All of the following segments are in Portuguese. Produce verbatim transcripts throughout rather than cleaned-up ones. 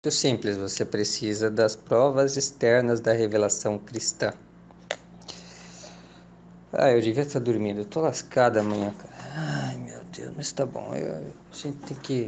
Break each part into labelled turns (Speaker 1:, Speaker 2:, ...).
Speaker 1: Muito simples, você precisa das provas externas da revelação cristã. Ah, eu devia estar dormindo, eu tô lascado amanhã, cara. Ai, meu Deus, mas tá bom, eu, a gente tem que...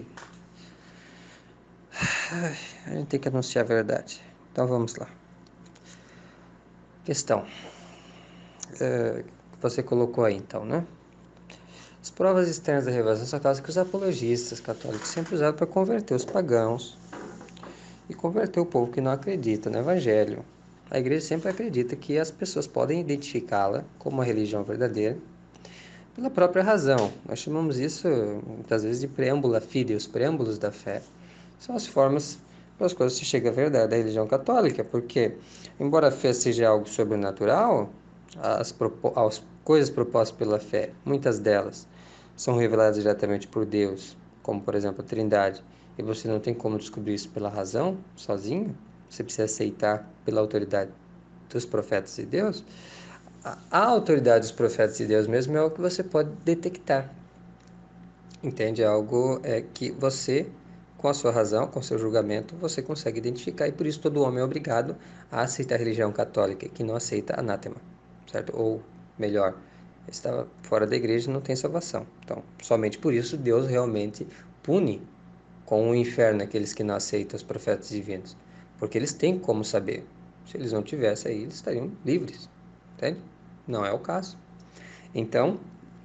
Speaker 1: Ai, a gente tem que anunciar a verdade. Então vamos lá. Questão. É, que você colocou aí, então, né? As provas externas da revelação são aquelas que os apologistas católicos sempre usaram para converter os pagãos e converter o povo que não acredita no Evangelho. A igreja sempre acredita que as pessoas podem identificá-la como uma religião verdadeira pela própria razão. Nós chamamos isso muitas vezes de preâmbula fide, os preâmbulos da fé. São as formas pelas quais se chega à verdade da religião católica, porque, embora a fé seja algo sobrenatural, as, as coisas propostas pela fé, muitas delas, são reveladas diretamente por Deus, como por exemplo a Trindade, e você não tem como descobrir isso pela razão, sozinho, você precisa aceitar pela autoridade dos profetas de Deus. A autoridade dos profetas de Deus mesmo é o que você pode detectar. Entende? É algo é, que você, com a sua razão, com o seu julgamento, você consegue identificar. E por isso todo homem é obrigado a aceitar a religião católica, que não aceita anátema, certo? Ou, melhor, está fora da igreja e não tem salvação. Então, somente por isso Deus realmente pune com o inferno aqueles que não aceitam os profetas divinos. Porque eles têm como saber. Se eles não tivessem aí, eles estariam livres. Entende? Não é o caso. Então,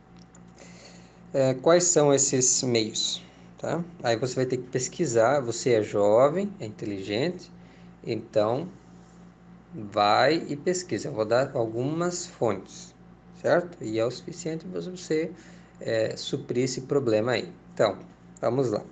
Speaker 1: é, quais são esses meios? Tá? Aí você vai ter que pesquisar. Você é jovem, é inteligente, então vai e pesquisa. Eu vou dar algumas fontes, certo? E é o suficiente para você é, suprir esse problema aí. Então, vamos lá.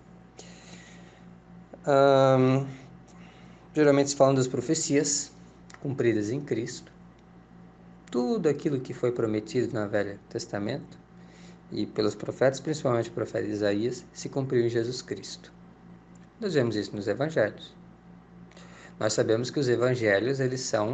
Speaker 1: Hum, geralmente se falam das profecias cumpridas em Cristo. Tudo aquilo que foi prometido no Velho Testamento e pelos profetas, principalmente o profeta Isaías, se cumpriu em Jesus Cristo. Nós vemos isso nos evangelhos. Nós sabemos que os evangelhos, eles são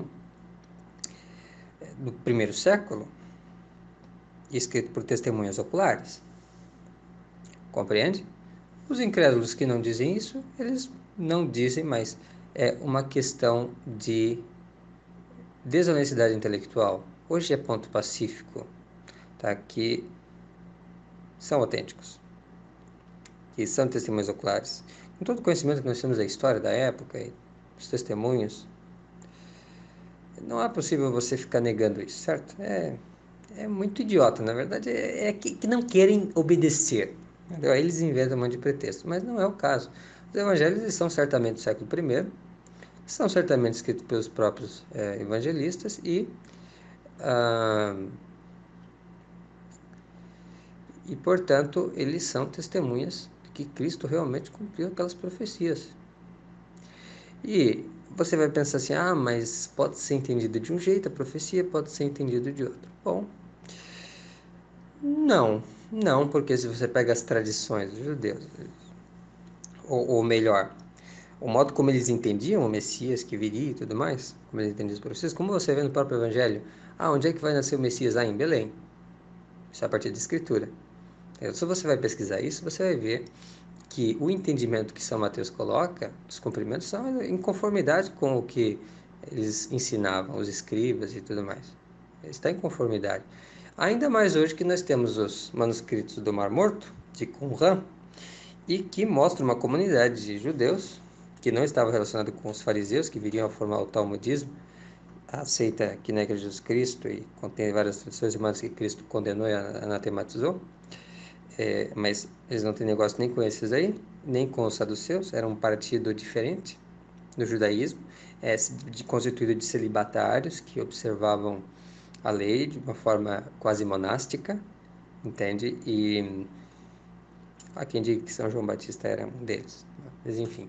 Speaker 1: do primeiro século, escritos por testemunhas oculares. Compreende? Os incrédulos que não dizem isso, eles não dizem, mas é uma questão de desonestidade intelectual. Hoje é ponto pacífico, tá? Que são autênticos, que são testemunhas oculares. Com todo o conhecimento que nós temos da história da época e dos testemunhos, não é possível você ficar negando isso, certo? É, é muito idiota, na verdade, é, é que, que não querem obedecer. Entendeu? Aí eles inventam um monte de pretexto, mas não é o caso. Os evangelhos eles são certamente do século primeiro, são certamente escritos pelos próprios é, evangelistas e, ah, e, portanto, eles são testemunhas de que Cristo realmente cumpriu aquelas profecias. E você vai pensar assim, ah, mas pode ser entendido de um jeito, a profecia pode ser entendido de outro. Bom, não, não, porque se você pega as tradições dos judeus, ou, ou melhor, o modo como eles entendiam o Messias que viria e tudo mais, como eles entendiam os profecias, como você vê no próprio Evangelho, ah, onde é que vai nascer o Messias? Ah, em Belém. Isso é a partir da Escritura. Então, se você vai pesquisar isso, você vai ver que o entendimento que São Mateus coloca dos cumprimentos são em conformidade com o que eles ensinavam, os escribas e tudo mais. Está em conformidade. Ainda mais hoje que nós temos os manuscritos do Mar Morto, de Qumran, e que mostra uma comunidade de judeus que não estava relacionada com os fariseus, que viriam a formar o talmudismo, aceita que nega Jesus Cristo e contém várias tradições humanas que Cristo condenou e anatematizou, é, mas eles não têm negócio nem com esses aí, nem com os saduceus, era um partido diferente do judaísmo, é, de, constituído de celibatários que observavam a lei de uma forma quase monástica, entende? E há quem diga que São João Batista era um deles, mas enfim.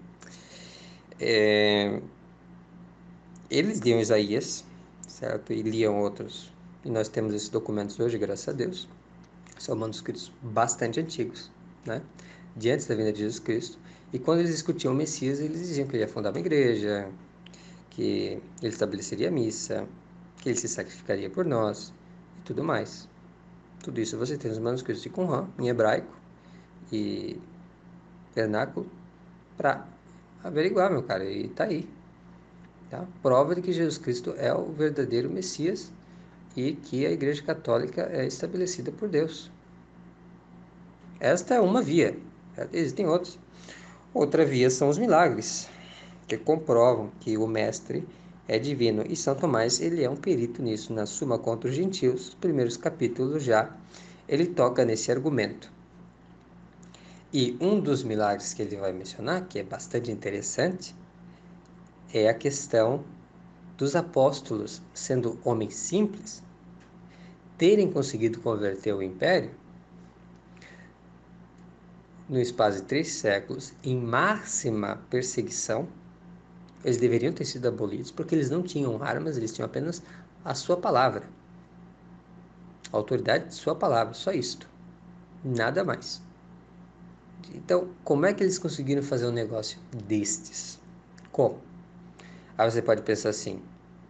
Speaker 1: É, eles liam Isaías, certo? E liam outros. E nós temos esses documentos hoje, graças a Deus. São manuscritos bastante antigos, né? De antes da vinda de Jesus Cristo. E quando eles discutiam o Messias, eles diziam que ele ia fundar uma igreja, que ele estabeleceria a missa, que ele se sacrificaria por nós e tudo mais. Tudo isso você tem nos manuscritos de Qumran, em hebraico e vernáculo, para averiguar, meu cara, e tá aí. Tá? Prova de que Jesus Cristo é o verdadeiro Messias e que a Igreja Católica é estabelecida por Deus. Esta é uma via, existem outras. Outra via são os milagres, que comprovam que o Mestre é divino. E São Tomás, ele é um perito nisso. Na Suma contra os Gentios, os primeiros capítulos já, ele toca nesse argumento. E um dos milagres que ele vai mencionar, que é bastante interessante, é a questão dos apóstolos, sendo homens simples, terem conseguido converter o império no espaço de três séculos, em máxima perseguição. Eles deveriam ter sido abolidos porque eles não tinham armas, eles tinham apenas a sua palavra, a autoridade de sua palavra, só isto, nada mais. Então, como é que eles conseguiram fazer um negócio destes? Como? Aí você pode pensar assim,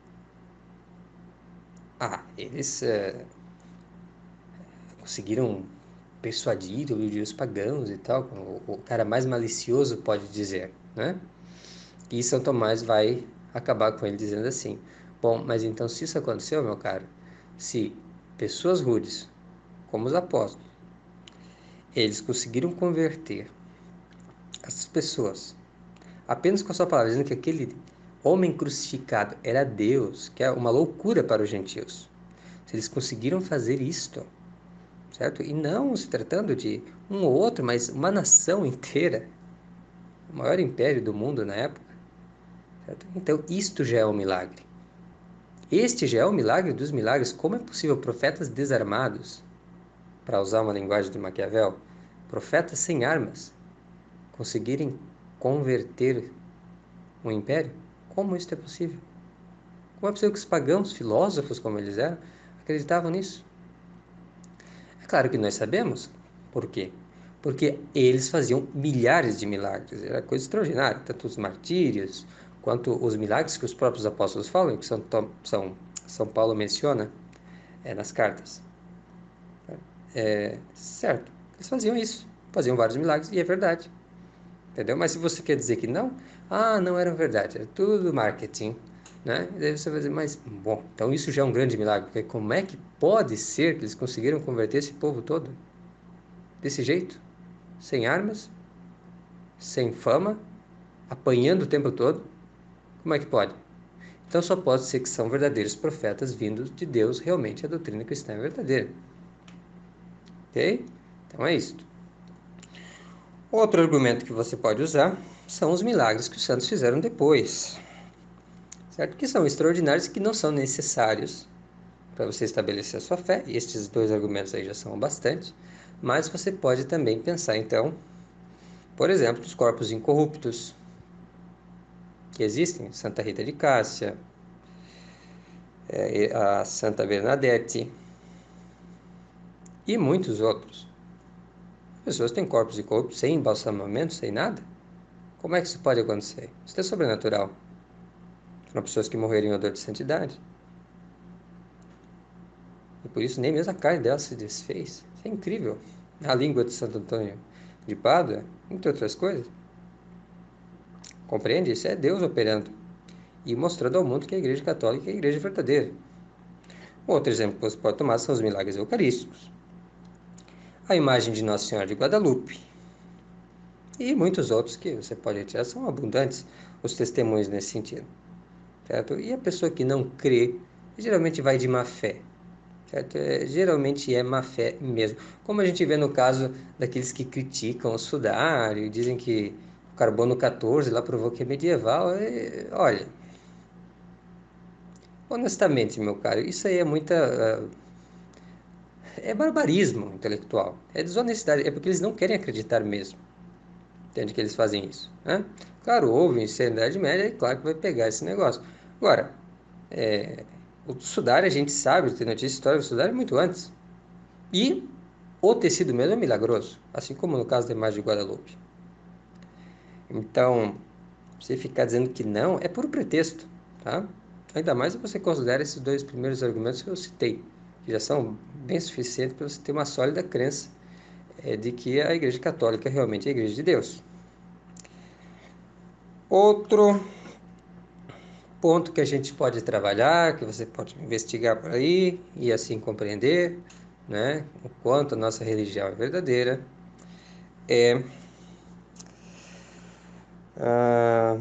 Speaker 1: ah, eles é, conseguiram persuadir, iludir os pagãos e tal, como o cara mais malicioso pode dizer, né? E São Tomás vai acabar com ele dizendo assim, bom, mas então se isso aconteceu, meu caro, se pessoas rudes, como os apóstolos, eles conseguiram converter essas pessoas apenas com a sua palavra, dizendo que aquele homem crucificado era Deus, que é uma loucura para os gentios. Se eles conseguiram fazer isto, certo? E não se tratando de um ou outro, mas uma nação inteira, o maior império do mundo na época, certo? Então isto já é um milagre. Este já é o milagre dos milagres. Como é possível profetas desarmados, para usar uma linguagem de Maquiavel, profetas sem armas, conseguirem converter um império? Como isso é possível? Como é possível que os pagãos, filósofos como eles eram, acreditavam nisso? É claro que nós sabemos por quê. Porque eles faziam milhares de milagres, era coisa extraordinária, tanto os martírios quanto os milagres que os próprios apóstolos falam, que São, São, São Paulo menciona é, nas cartas. É, certo, eles faziam isso, faziam vários milagres, e é verdade, entendeu? Mas se você quer dizer que não, ah, não era verdade, era tudo marketing, né? E daí você vai dizer, mas, bom, então isso já é um grande milagre, porque como é que pode ser que eles conseguiram converter esse povo todo desse jeito? Sem armas, sem fama, apanhando o tempo todo? Como é que pode? Então só pode ser que são verdadeiros profetas vindos de Deus, realmente a doutrina cristã é verdadeira. Ok? Então é isso. Outro argumento que você pode usar são os milagres que os santos fizeram depois, certo? Que são extraordinários e que não são necessários para você estabelecer a sua fé. E estes dois argumentos aí já são bastante. Mas você pode também pensar, então, por exemplo, os corpos incorruptos que existem, Santa Rita de Cássia, a Santa Bernadette e muitos outros. As pessoas têm corpos incorruptos sem embalsamamento, sem nada. Como é que isso pode acontecer? Isso é sobrenatural. São pessoas que morreram em odor de santidade. E por isso nem mesmo a carne dela se desfez. Isso é incrível. A língua de Santo Antônio de Pádua, entre outras coisas. Compreende? Isso é Deus operando e mostrando ao mundo que a Igreja Católica é a Igreja verdadeira. Outro exemplo que você pode tomar são os milagres eucarísticos. A imagem de Nossa Senhora de Guadalupe. E muitos outros que você pode retirar, são abundantes os testemunhos nesse sentido. Certo? E a pessoa que não crê, geralmente vai de má fé. Certo? É, geralmente é má fé mesmo. Como a gente vê no caso daqueles que criticam o sudário e dizem que o carbono quatorze lá provou que é medieval. É, olha, honestamente, meu caro, isso aí é muita... Uh, é barbarismo intelectual. É desonestidade. É porque eles não querem acreditar mesmo. Entende que eles fazem isso, né? Claro, houve isso na Idade Média e claro que vai pegar esse negócio. Agora, é, o sudário a gente sabe, tem notícia histórica do sudário muito antes. E o tecido mesmo é milagroso, assim como no caso da imagem de Guadalupe. Então, você ficar dizendo que não é puro pretexto, tá? Ainda mais se você considera esses dois primeiros argumentos que eu citei, que já são bem suficientes para você ter uma sólida crença é, de que a Igreja Católica é realmente a Igreja de Deus. Outro ponto que a gente pode trabalhar, que você pode investigar por aí e assim compreender, né, o quanto a nossa religião é verdadeira, é, ah,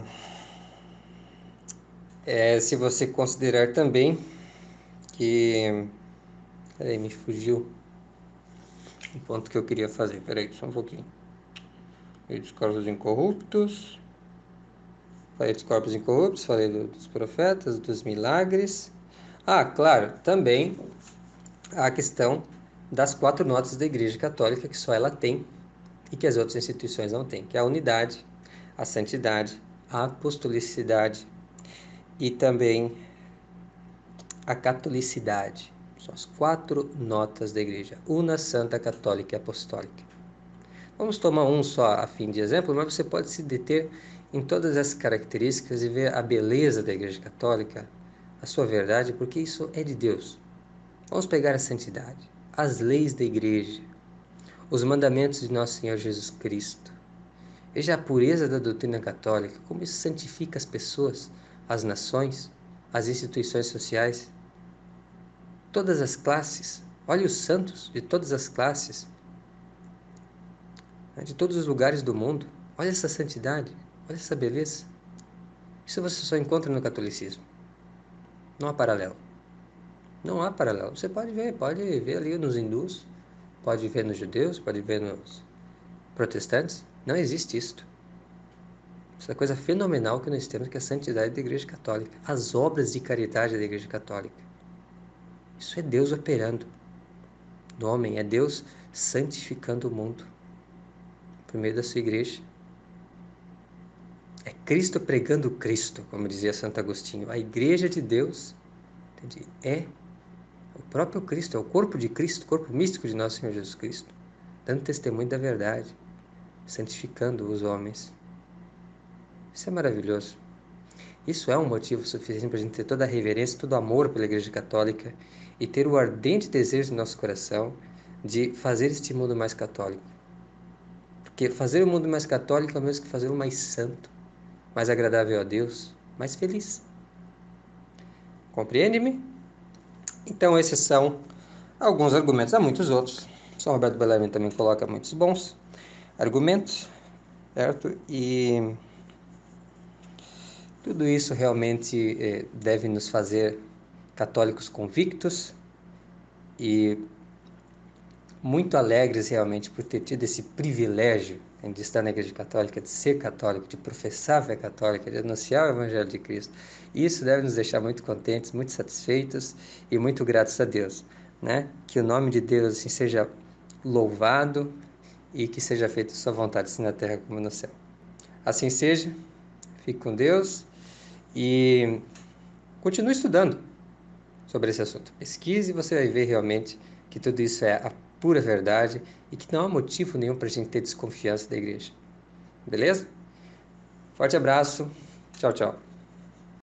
Speaker 1: é se você considerar também que... Peraí, me fugiu o ponto que eu queria fazer. Peraí, só um pouquinho. Falei dos corpos incorruptos. Falei dos corpos incorruptos, falei do, dos profetas, dos milagres. Ah, claro, também a questão das quatro notas da Igreja Católica, que só ela tem e que as outras instituições não têm, que é a unidade, a santidade, a apostolicidade e também a catolicidade. São as quatro notas da Igreja, una, santa, católica e apostólica. Vamos tomar um só a fim de exemplo, mas você pode se deter em todas essas características e ver a beleza da Igreja Católica, a sua verdade, porque isso é de Deus. Vamos pegar a santidade, as leis da Igreja, os mandamentos de Nosso Senhor Jesus Cristo. Veja a pureza da doutrina católica, como isso santifica as pessoas, as nações, as instituições sociais, todas as classes. Olhe os santos de todas as classes, de todos os lugares do mundo. Olha essa santidade, olha essa beleza. Isso você só encontra no catolicismo. Não há paralelo. Não há paralelo. Você pode ver, pode ver ali nos hindus, pode ver nos judeus, pode ver nos protestantes. Não existe isto. Isso é coisa fenomenal que nós temos, que é a santidade da Igreja Católica. As obras de caridade da Igreja Católica. Isso é Deus operando no homem, é Deus santificando o mundo por meio da sua igreja. É Cristo pregando Cristo, como dizia Santo Agostinho. A igreja de Deus é o próprio Cristo, é o corpo de Cristo, o corpo místico de nosso Senhor Jesus Cristo, dando testemunho da verdade, santificando os homens. Isso é maravilhoso. Isso é um motivo suficiente para a gente ter toda a reverência, todo o amor pela Igreja Católica e ter o ardente desejo no nosso coração de fazer este mundo mais católico. Porque fazer o mundo mais católico é o mesmo que fazer o mais santo, mais agradável a Deus, mais feliz. Compreende-me? Então, esses são alguns argumentos. Há muitos outros. São Roberto Bellarmine também coloca muitos bons argumentos, certo? E tudo isso realmente eh, deve nos fazer católicos convictos e muito alegres realmente por ter tido esse privilégio de estar na Igreja Católica, de ser católico, de professar a fé católica, de anunciar o Evangelho de Cristo. E isso deve nos deixar muito contentes, muito satisfeitos e muito gratos a Deus, né? Que o nome de Deus assim seja louvado e que seja feita a sua vontade, assim na terra como no céu. Assim seja, fique com Deus e continue estudando sobre esse assunto. Pesquise e você vai ver realmente que tudo isso é a pura verdade e que não há motivo nenhum para a gente ter desconfiança da igreja. Beleza? Forte abraço. Tchau, tchau.